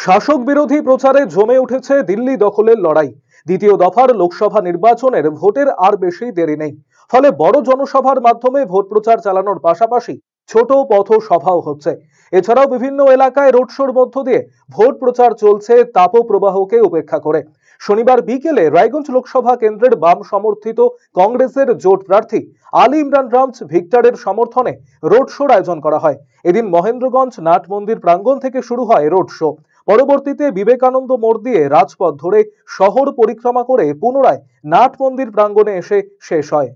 শাসক বিরোধী প্রচারে জমে উঠেছে দিল্লি দখলের লড়াই। দ্বিতীয় দফার লোকসভা নির্বাচনের ভোটের আর বেশি দেরি নেই। ফলে বড় জনসভার মাধ্যমে ভোট প্রচার চালানোর পাশাপাশি ছোট পথ সভাও হচ্ছে। এছাড়াও বিভিন্ন এলাকায় রোড শোর মধ্য দিয়ে ভোট প্রচার চলছে তাপপ্রবাহকে উপেক্ষা করে। শনিবার বিকেলে রায়গঞ্জ লোকসভা কেন্দ্রের বাম সমর্থিত কংগ্রেসের জোট প্রার্থী আলী ইমরান রামজ ভিক্টরের সমর্থনে রোড শোর আয়োজন করা হয়। এদিন মহেন্দ্রগঞ্জ নাট মন্দির প্রাঙ্গণ থেকে শুরু হয় রোড শো। পরবর্তীতে বিবেকানন্দ মোড় দিয়ে রাজপথ ধরে শহর পরিক্রমা করে পুনরায় নাট মন্দির প্রাঙ্গণে এসে শেষ হয়।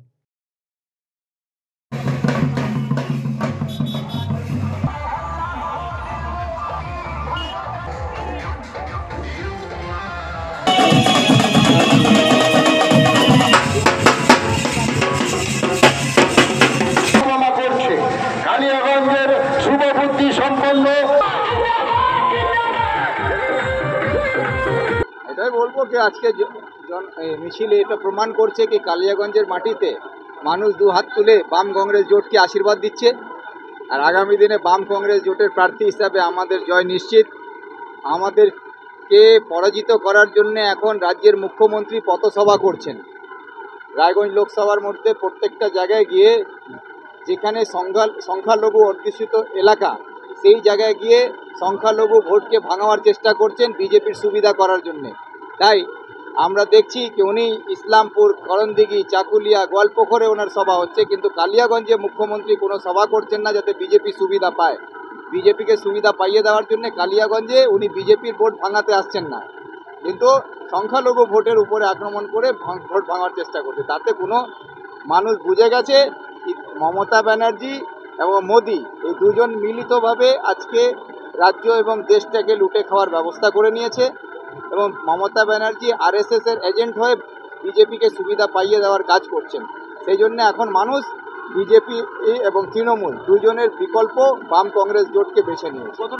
কালিয়াগঞ্জের শুভবুদ্ধি সম্পন্ন এটাই বলবো যে আজকে মিছিলে এটা প্রমাণ করছে কি কালিয়াগঞ্জের মাটিতে মানুষ দু হাত তুলে বাম কংগ্রেস জোটকে আশীর্বাদ দিচ্ছে। আর আগামী দিনে বাম কংগ্রেস জোটের প্রার্থী হিসাবে আমাদের জয় নিশ্চিত। আমাদেরকে পরাজিত করার জন্য এখন রাজ্যের মুখ্যমন্ত্রী পথসভা করছেন। রায়গঞ্জ লোকসভার মধ্যে প্রত্যেকটা জায়গায় গিয়ে যেখানে সংখ্যালঘু অধ্যুষিত এলাকা সেই জায়গায় গিয়ে সংখ্যালঘু ভোটকে ভাঙাবার চেষ্টা করছেন বিজেপির সুবিধা করার জন্য। তাই আমরা দেখছি কি উনি ইসলামপুর, করণদিঘি, চাকুলিয়া, গোয়ালপুকুরে ওনার সভা হচ্ছে, কিন্তু কালিয়াগঞ্জে মুখ্যমন্ত্রী কোনো সভা করছেন না যাতে বিজেপি সুবিধা পায়। বিজেপিকে সুবিধা পাইয়ে দেওয়ার জন্য কালিয়াগঞ্জে উনি বিজেপির ভোট ভাঙাতে আসছেন না, কিন্তু সংখ্যালঘু ভোটের উপরে আক্রমণ করে ভোট ভাঙার চেষ্টা করছে। তাতে কোনো মানুষ বুঝে গেছে মমতা ব্যানার্জি এবং মোদি এই দুজন মিলিতভাবে আজকে রাজ্য এবং দেশটাকে লুটে খাওয়ার ব্যবস্থা করে নিয়েছে এবং মমতা ব্যানার্জি আরএসএস এর এজেন্ট হয়ে বিজেপিকে সুবিধা পাইয়ে দেওয়ার কাজ করছেন। সেই জন্য এখন মানুষ বিজেপি এবং তৃণমূল দুজনের বিকল্প বাম কংগ্রেস জোটকে বেছে নিয়েছে।